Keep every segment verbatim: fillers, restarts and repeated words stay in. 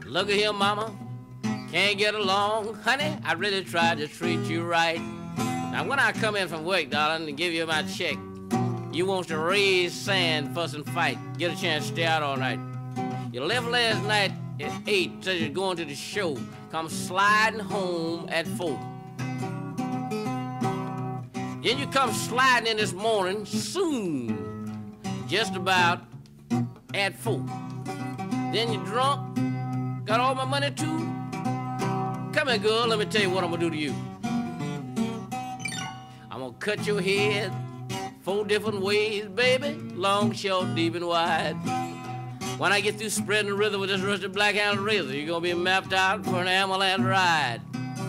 Look at here, mama, can't get along. Honey, I really tried to treat you right. Now, when I come in from work, darling, and give you my check, you want to raise sand, fuss, and fight. Get a chance to stay out all night. You left last night at eight, said you're going to the show. Come sliding home at four. Then you come sliding in this morning soon, just about at four. Then you drunk, got all my money too. Come here, girl, let me tell you what I'm gonna do to you. I'm gonna cut your head four different ways, baby, long, short, deep, and wide. When I get through spreading the rhythm with this rusty black-handled razor, you're gonna be mapped out for an Amaland ride.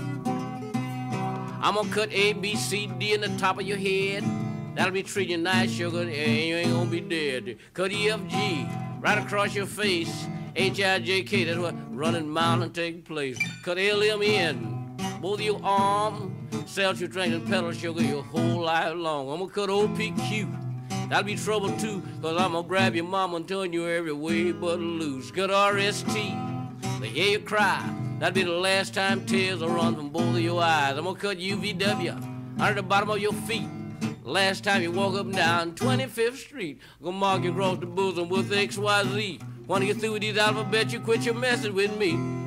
I'm gonna cut A, B, C, D in the top of your head. That'll be treating you nice, sugar, and you ain't gonna be dead. Cut E, F, G right across your face. H, I, J, K, that's what running mountain take place. Cut L, M, N, both of your arms. Sell your drink and pedal sugar your whole life long. I'm gonna cut O, P, Q. That'll be trouble too, cause I'm gonna grab your mama and turn you every way but loose. Cut R, S, T, they hear you cry. That'll be the last time tears will run from both of your eyes. I'm gonna cut U, V, W under the bottom of your feet. Last time you walk up and down twenty-fifth Street. I'm gonna mark you across the bosom with X, Y, Z. Wanna get through with these alphabets, you quit your messing with me.